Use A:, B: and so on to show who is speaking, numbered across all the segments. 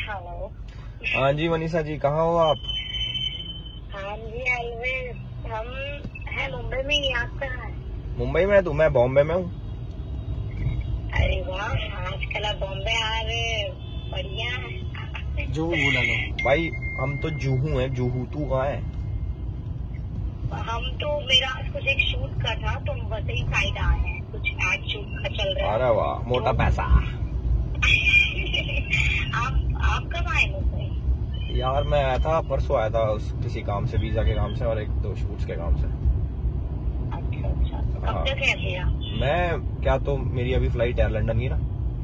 A: Hello.
B: हाँ जी मनीषा जी, कहाँ हो आप?
A: हाँ जी अलवेज, हम है मुंबई में ही। आप कहाँ है?
B: मुंबई में तो मैं बॉम्बे में हूँ।
A: अरे वाह, आजकल आप बॉम्बे आ रहे, बढ़िया है।
C: जुहू बोला लो
B: भाई, हम तो जुहू हैं। जुहू तू कहाँ है?
A: हम तो मेरा आज कुछ एक शूट का था तो हम वैसे ही साइड आए हैं, कुछ एड शूट का चल रहा है।
B: अरे वाह, मोटा पैसा।
A: आप कब आए मुंबई?
B: यार मैं आया था, परसों आया था किसी काम से, वीजा के काम से और एक दो शूट्स के काम से।
A: अच्छा, तो कब तक है भैया?
B: मैं क्या, तो मेरी अभी फ्लाइट है लंदन की ना।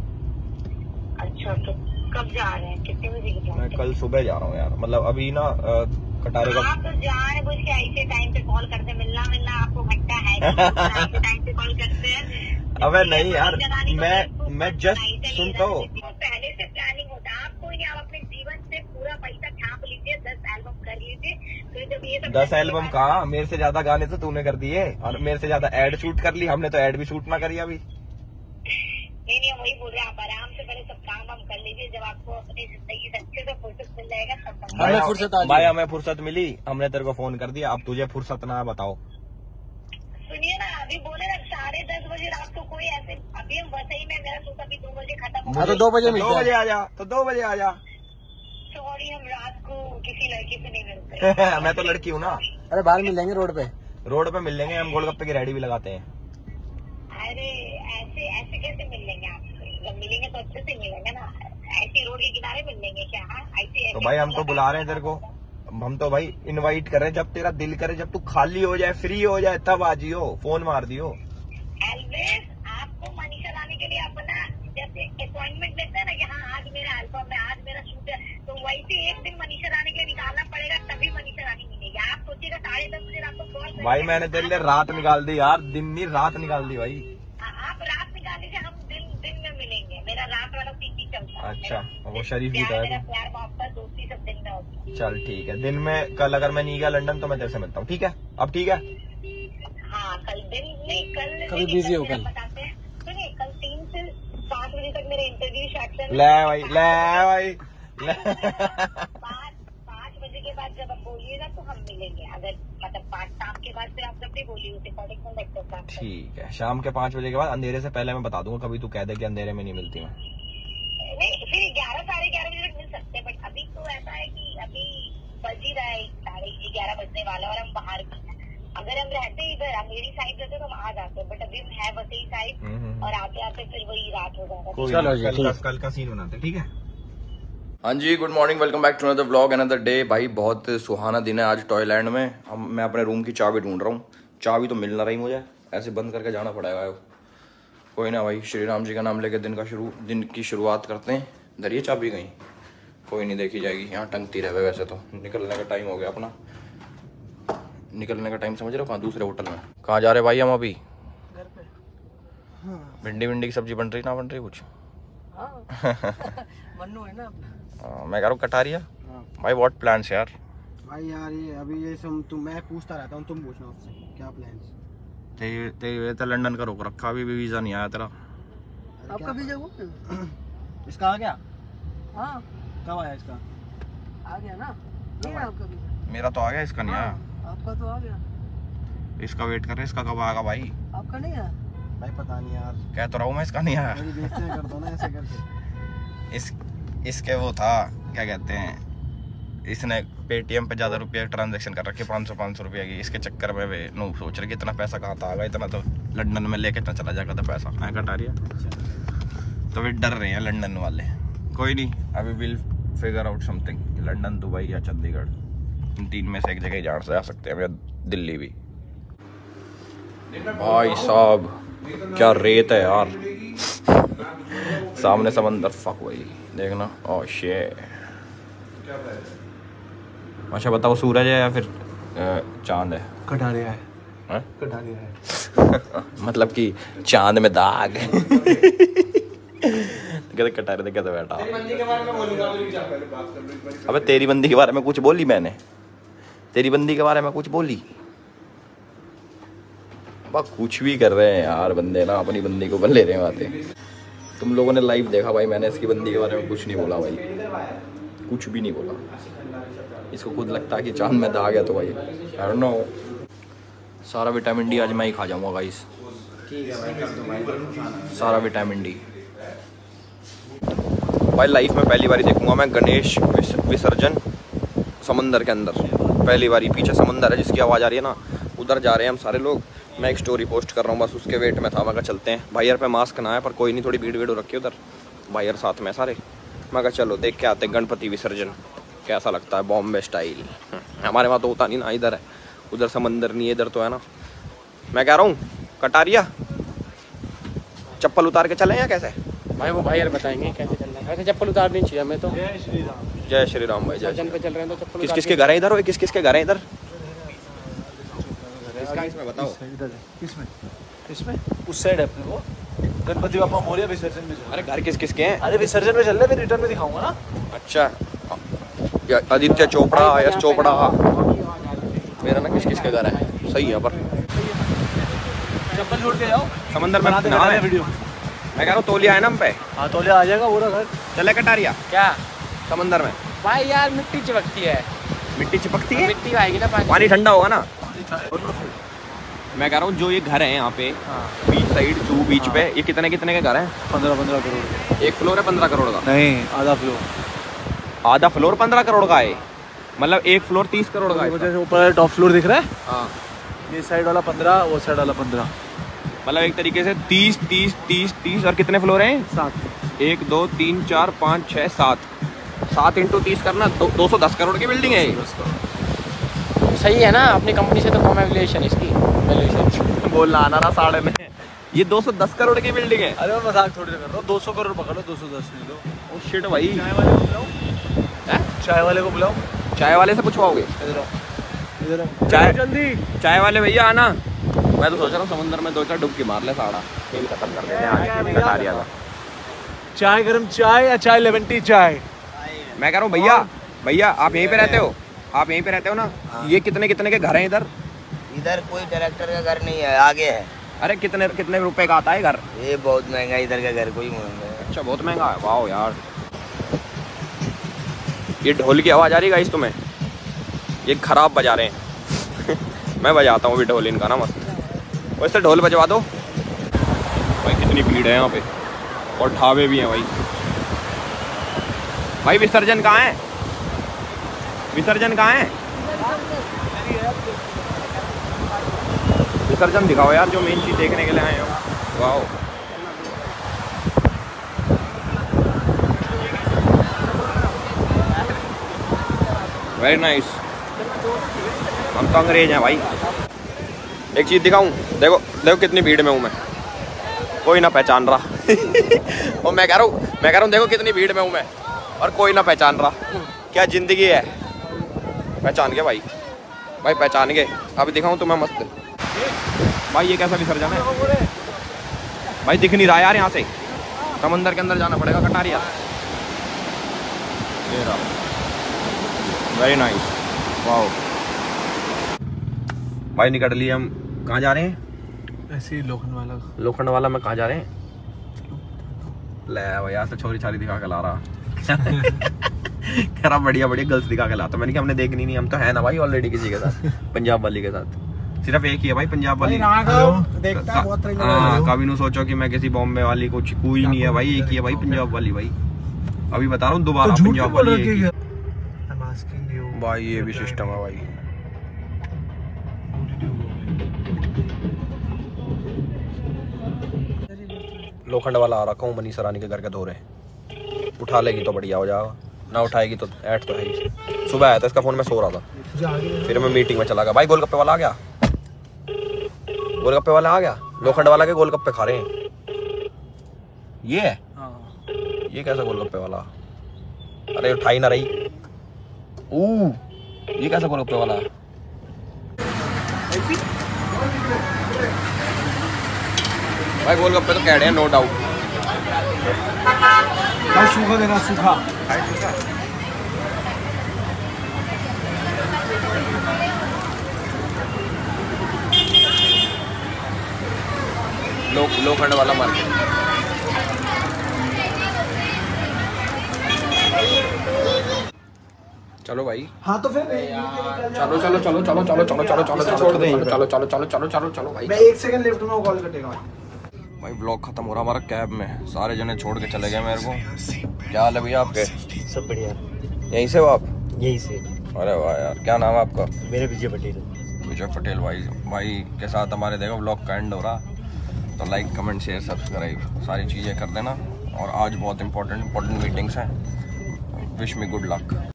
A: अच्छा, तो कब जा रहे हैं, कितने बजे की
B: मैं
A: फ्लाइट?
B: कल सुबह जा रहा हूँ यार, मतलब अभी ना कटारे का।
A: आप तो जान बुझ के ऐसे टाइम पे कॉल करते, मिलना आपको घंटा है ऐसे टाइम पे कॉल करते हैं।
B: अबे नहीं यार, मैं जस्ट सुनता हूँ।
A: पहले से प्लानिंग होता है आपको, आप अपने जीवन से पूरा पैसा छाप लीजिए, 10 एल्बम कर लीजिए। फिर जब ये
B: 10 एल्बम कहा, मेरे से ज्यादा गाने तो तूने कर दिए और मेरे से ज्यादा एड शूट कर ली। हमने तो एड भी शूट ना करी अभी।
A: नहीं, वही बोल रहे हैं, आप आराम से पहले सब काम वाम कर लीजिए। जब आपको अपनी जिंदगी से अच्छे से फुर्सत मिल जाएगा तब
C: हमें फुर्सत आ
B: भाई, हमें फुर्सत मिली, हमने तेरे को फोन कर दिया। अब तुझे फुर्सत ना, बताओ।
A: सुनिए ना, अभी बोले ना 10:30 बजे रात को कोई ऐसे, अभी हम वसई में, मेरा शूट अभी 2 बजे खत्म
C: हाँ, तो 2 बजे मिलते
B: 2
C: हैं।
B: बजे आ जा, तो 2 बजे आ जा।
A: सॉरी, हम रात को किसी लड़की से नहीं मिलते।
B: मैं तो लड़की हूँ ना।
C: अरे बाहर मिलेंगे रोड पे।
B: रोड पे मिल लेंगे, हम गोलगप्पे की रेडी भी लगाते हैं।
A: अरे ऐसे कैसे मिल लेंगे आपसे? जब मिलेंगे तो अच्छे से मिलेंगे ना, ऐसे रोड के किनारे मिल लेंगे क्या? ऐसे
B: तो भाई हम तो बुला रहे हैं तेरे को, हम तो भाई इनवाइट कर रहे हैं। जब तेरा दिल करे, जब तू खाली हो जाए, फ्री हो जाए, तब आ जियो, फोन मार दियो।
A: एल्वेज, आपको मनीषा लाने के लिए अपना जैसे अपॉइंटमेंट लेते हैं ना कि हाँ आज मेरा एल्बम है, आज मेरा शूट है, तो वैसे एक दिन मनीषा लाने के लिए निकालना पड़ेगा, तभी मनीषा रानी मिलेगी। आप सोचिएगा 10:30 बजे आपको कॉल।
B: भाई मैंने तेरे लिए रात निकाल दी यार, दिन नहीं रात निकाल दी भाई।
A: आप रात निकाल लीजिए, हम दिन में मिलेंगे। मेरा रात वाला सीट ही चलता है।
B: अच्छा, वो शरीफ भी था।
A: मेरा प्यार मोहब्बत दोस्ती सब दिन में होता है।
B: चल ठीक है, दिन में कल अगर मैं नहीं गया लंदन तो मैं तेरे से मिलता हूँ, ठीक है? अब ठीक है।
A: हाँ, कल दिन नहीं, कल
C: कभी बिजी हो कल।
A: बताते हैं। सुनिए, कल 3 से 5 बजे तक मेरे इंटरव्यू सेक्शन।
B: ले भाई, ले भाई, ले।
A: 5 बजे के बाद जब आप बोलिएगा तो हम मिलेंगे। अगर मतलब 5 शाम के बाद फिर आप जब भी बोलिए उस अकॉर्डिंग में लगता है।
B: ठीक है, शाम के 5 बजे के बाद, अंधेरे से पहले मैं बता दूंगा। कभी तू कह दे कि अंधेरे में नहीं मिलती मैं।
A: नहीं, फिर 11 साढ़े 11 बजे तक मिल सकते हैं, बट अभी तो ऐसा है कि अभी बज ही रहा है 11:30 बजने वाला और हम बाहर भी हैं। अगर हम रहते इधर अंधेरी साइड रहते तो हम आ जाते, बट अभी हम है वसई साइड और आते आते फिर वही रात हो जाता।
B: चलो जी, कल का सीन बनाते, ठीक है? हाँ जी, good morning, welcome back to another vlog, another day. भाई बहुत सुहाना दिन है आज टॉयलैंड में। मैं अपने रूम की चाबी ढूंढ रहा हूँ, चाबी तो मिल ना रही मुझे, ऐसे बंद करके जाना पड़ेगा। कोई ना भाई, श्री राम जी का नाम लेके दिन की शुरुआत करते हैं। धरिए चाबी, कहीं कोई नहीं देखी जाएगी, यहाँ टंगती रहे। वैसे तो निकलने का टाइम हो गया अपना, निकलने का टाइम समझ रहे हो? कहाँ? दूसरे होटल में। कहाँ जा रहे भाई हम अभी?
C: घर पे।
B: भिंडी की सब्जी बन रही ना, बन रही कुछ?
C: मन्नू है ना अपना।
B: मैं कह रहा हूँ कटारिया। भाई व्हाट प्लान्स यार?
C: भाई यार ये अभी ये सब मैं पूछता रहता हूँ, तुम पूछना उससे क्या प्लान्स।
B: ते तो लंदन का रोक रखा, अभी भी वीजा नहीं आया तेरा।
C: आपका वीजा वो इसका आ गया? हाँ, कब आया इसका? आ गया ना, नहीं है आपका वीजा?
B: मेरा तो आ गया, इसका नहीं आया।
C: आपका तो आ गया,
B: इसका वेट कर रहे, इसका कब आएगा भाई?
C: आपका नहीं आया? भाई पता नहीं यार,
B: कह तो रहा हूँ मैं, इसका नहीं आया।
C: मेरी बेइज्जती कर दो ना ऐसे करके।
B: इसके वो था, क्या कहते हैं, इसने पेटीएम पे ज्यादा रुपये ट्रांजैक्शन कर रखे, 500 रुपये की। इसके चक्कर में वे नो सोच रहे कि इतना पैसा कहाँ था, आ गया इतना, तो लंदन में लेके चला जाएगा तो पैसा मैं कटा रही है। तो वे डर रहे हैं लंदन वाले। कोई नहीं, अभी will figure out something. London, Dubai या चंडीगढ़, इन 3 में से एक जगह जा सकते हैं, या दिल्ली भी। भाई साहब क्या रेत है यार, सामने समंदर, फक वही देखना। Oh shit. अच्छा बताओ, सूरज है या फिर चांद है?
C: कटारिया है,
B: है?
C: कटारिया है।
B: मतलब कि चांद में दाग। कहते कटारे थे, कहते बैठा। अबे तेरी बंदी के बारे में कुछ बोली मैंने? तेरी बंदी के बारे में कुछ बोली? कुछ भी कर रहे हैं यार बंदे ना, अपनी बंदी को बन ले रहे हैं बातें। तुम लोगों ने लाइव देखा भाई, मैंने इसकी बंदी के बारे में कुछ नहीं बोला भाई, कुछ भी नहीं बोला। इसको खुद लगता है कि चांद में आ गया तो भाई आई डोंट नो। सारा विटामिन डी आज मैं ही खा जाऊँगा गाइस।
C: ठीक है भाई, कर दो भाई
B: सारा विटामिन डी। भाई लाइफ में पहली बार देखूंगा मैं गणेश विसर्जन समंदर के अंदर, पहली बार। पीछे समंदर है जिसकी आवाज़ आ रही है ना, उधर जा रहे हैं हम सारे लोग। मैं एक स्टोरी पोस्ट कर रहा हूँ, बस उसके वेट में था। मैं कहा चलते हैं भाई, यार पे मास्क ना है पर कोई नहीं, थोड़ी भीड़ हो रखी है उधर। भाई यार साथ में सारे, मैं कहा चलो देख के आते गणपति विसर्जन कैसा लगता है, बॉम्बे स्टाइल। हमारे वहाँ तो होता नहीं ना, इधर है, उधर समंदर नहीं है, इधर तो है ना। मैं कह रहा हूँ कटारिया चप्पल उतार के चलें या कैसे?
C: भाई वो भाई यार बताएंगे कैसे चलना है। वैसे चप्पल उतारनी चाहिए हमें तो।
B: जय श्री राम भाई।
C: जन पे चल रहे हैं तो चप्पल
B: किस किस के घर है इधर? किस किस के घर है इधर? इसमें बताओ।
C: किसमें? इसमें उस साइड है अपने को गणपति बापा मोरिया विसर्जन में।
B: अरे घर किस किस के हैं?
C: अरे विसर्जन में चल रहे, फिर रिटर्न में दिखाऊंगा ना।
B: अच्छा, आदित्य चोपड़ा, यश चोपड़ा, मेरा ना किस किस के घर है, सही है। पर
C: चप्पल छोड़ के जाओ,
B: समंदर में ना है वीडियो। मैं कह रहा हूँ तौलिया है ना हम पे।
C: हाँ तौलिया आ जाएगा पूरा घर।
B: चले कटारिया
C: क्या
B: समंदर में?
C: भाई यार मिट्टी चिपकती है।
B: मिट्टी चिपकती है?
C: मिट्टी आएगी ना,
B: पानी ठंडा होगा ना। मैं कह रहा हूँ जो ये घर है यहाँ पे बीच साइड जू बीच पे, ये कितने कितने के घर हैं?
C: 15 करोड़।
B: एक फ्लोर है 15 करोड़ का?
C: नहीं, आधा फ्लोर।
B: आधा फ्लोर 15 करोड़ का है, मतलब एक फ्लोर 30 करोड़ का है।
C: ऊपर टॉप फ्लोर दिख रहा है।
B: हाँ,
C: ये साइड वाला 15, वो साइड वाला 15,
B: मतलब एक तरीके से 30 30 30 30। और कितने फ्लोर हैं?
C: 7।
B: 1 2 3 4 5 6 7 7 × 30 करना 210 करोड़ की बिल्डिंग है।
C: सही है ना, अपनी कंपनी से तो कम है वैल्यूएशन इसकी। वैल्यूएशन
B: बोलना आना रहा साढ़े में, ये 210 करोड़ की बिल्डिंग है।
C: अरे मैं मजाक थोड़ी कर रहा हूँ। 200 करोड़ पकड़ो, 210 नहीं दो।
B: ओ शिट भाई।
C: चाय वाले को बुलाओ, चाय वाले को बुलाओ।
B: चाय वाले से पूछवाओगे?
C: इधर आओ
B: चाय
C: जल्दी।
B: चाय वाले भैया आना। मैं तो सोच रहा हूँ समंदर में 2-4 डुबकी मार ले साड़ा, खेल खत्म कर देते हैं कटारिया का।
C: चाय गरम चाय या चाय लेमन टी चाय?
B: मैं कह रहा हूँ भैया आप यहीं पे रहते हो? आप यहीं पे रहते हो ना? ये कितने कितने के घर हैं इधर?
D: इधर कोई डायरेक्टर का घर नहीं है, आगे है।
B: अरे कितने कितने रुपए का आता है घर?
D: ये बहुत महंगा, इधर का घर कोई महंगा है।
B: अच्छा बहुत महंगा है। वाह यार, ये ढोल की आवाज़ आ रही है गाइस तुम्हें? ये खराब बजा रहे हैं। मैं बजाता हूँ अभी ढोल इनका ना मस्त। वैसे ढोल बजवा दो भाई। कितनी भीड़ है यहाँ पे, और ढाबे भी हैं भाई। भाई विसर्जन कहाँ है? विसर्जन कहाँ है? विसर्जन दिखाओ यार, जो मेन चीज देखने के लिए आए हो। Wow, very nice. हम तो अंग्रेज हैं भाई। एक चीज दिखाऊं, देखो देखो कितनी भीड़ में हूँ मैं, कोई ना पहचान रहा। और मैं कह रहा हूँ देखो कितनी भीड़ में हूँ मैं, और कोई ना पहचान रहा। क्या जिंदगी है। पहचान गए भाई, पहचान गए। अभी दिखाऊं तुम्हें मस्त भाई। ये कैसा विसर्जन है भाई? दिख नहीं रहा यार यहाँ से, समंदर के अंदर जाना पड़ेगा कटारिया। Very nice, wow. भाई निकल लिए हम। कहाँ जा रहे हैं?
C: ऐसे ही
B: लोखंड वाला में कहाँ जा रहे हैं? ले भैया तो छोरी छाली दिखा के ला रहा। खराब बढ़िया गर्ल्स दिखा के लाता। मैंने कहा हमने देखनी नहीं, हम तो है ना भाई ऑलरेडी किसी के साथ, पंजाब वाली के साथ। सिर्फ एक ही है भाई पंजाब वाली। कभी नहीं सोचो कि मैं किसी बॉम्बे वाली कुछ, कोई नहीं है भाई, एक ही है भाई पंजाब वाली। भाई अभी बता रहा हूँ दोबारा, पंजाब वाली भाई। ये भी सिस्टम है भाई। लोखंड वाला आ रखा हूँ मनीषा रानी के घर के दौरे। उठा लेगी तो बढ़िया हो जाएगा, ना उठाएगी तो ऐड तो है ही। सुबह आया था इसका फोन, मैं सो रहा था, फिर मैं मीटिंग में चला गया। भाई गोलगप्पे वाला आ गया, गोलगप्पे वाला आ गया। लोखंड वाला के गोलगप्पे खा रहे हैं। ये है ये कैसा गोलगप्पे वाला? अरे उठाई ना रही। ये कैसा गोलगप्पे वाला? भाई गोलगप्पे तो कह रहे हैं नो डाउट।
C: सूखा देना, सूखा।
B: लोखंड वाला मार्केट। चलो भाई।
C: हाँ तो फिर
B: चलो चलो चलो चलो चलो चलो चलो चलो चलो चलो चलो चलो चलो चलो चलो भाई।
C: मैं 1 सेकंड लेफ्ट में कॉल कटेगा
B: भाई। ब्लॉग खत्म हो रहा हमारा कैब में, सारे जने छोड़ के चले गए मेरे को। क्या हाल है भैया आपके?
C: सब बढ़िया।
B: यहीं से हो आप?
C: यहीं से।
B: अरे वाह यार, क्या नाम है आपका?
C: मेरे विजय पटेल।
B: विजय पटेल भाई के साथ हमारे देखो ब्लॉग का एंड हो रहा। तो लाइक कमेंट शेयर सब्सक्राइब सारी चीज़ें कर देना। और आज बहुत इंपॉर्टेंट मीटिंग्स हैं। Wish me good luck.